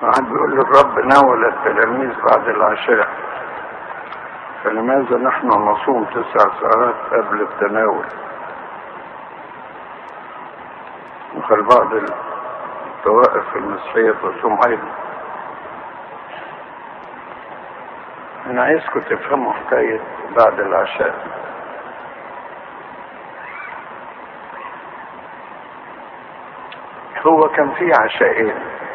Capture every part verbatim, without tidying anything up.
واحد بيقول الرب ناول التلاميذ بعد العشاء، فلماذا نحن نصوم تسع ساعات قبل التناول؟ وخل بعض الطوائف المسيحية تصوم أيضا. أنا عايزكم تفهموا حكاية بعد العشاء. هو كان في عشاءين،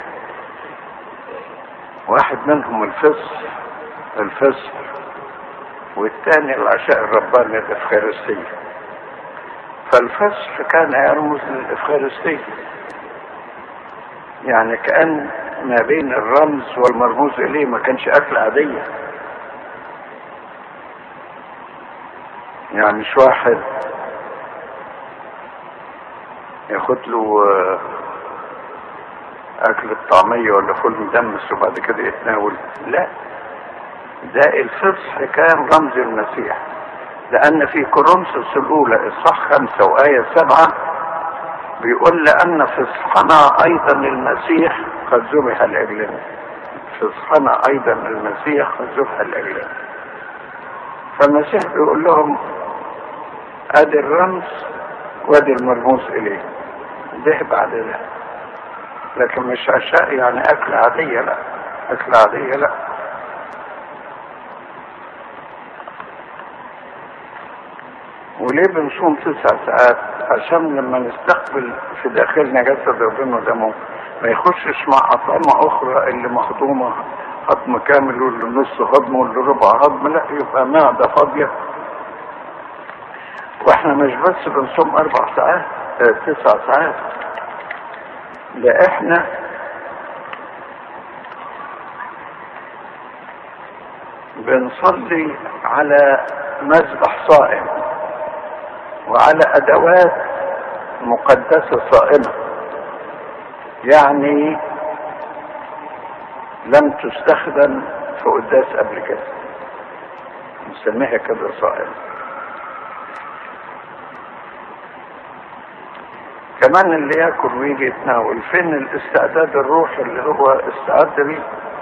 واحد منهم الفصح الفصح والثاني العشاء الرباني الإفخارستية. فالفصح كان يرمز للإفخارستية، يعني كأن ما بين الرمز والمرموز إليه ما كانش أكل عادية. يعني مش واحد ياخد له أكل الطعمية ولا فول مدمس وبعد كده يتناول، لا، ده الفصح كان رمز المسيح، لأن في كورنثوس الأولى إصحاح خمسة وآية سبعة بيقول لأن فصحنا أيضا المسيح قد ذبح لأجلنا. فصحنا أيضا المسيح قد ذبح لأجلنا. فالمسيح بيقول لهم أدي الرمز وأدي المرموز إليه، ده بعد ده، لكن مش عشاء يعني أكل عادية، لا، أكل عادية لا. وليه بنصوم تسع ساعات؟ عشان لما نستقبل في داخلنا جسد ربنا ودمه ما يخشش مع أطعمة أخرى اللي مخدومة هضم كامل واللي نص هضم واللي ربع هضم، لا، يبقى معدة فاضية. واحنا مش بس بنصوم أربع ساعات اه تسع ساعات، ده احنا بنصلي على مذبح صائم وعلى ادوات مقدسة صائمة، يعني لم تستخدم في قداس قبل كده، نسميها كده صائمة. كمان اللي ياكل ويجي يتناول، فين الاستعداد الروحي اللي هو استعد بيه؟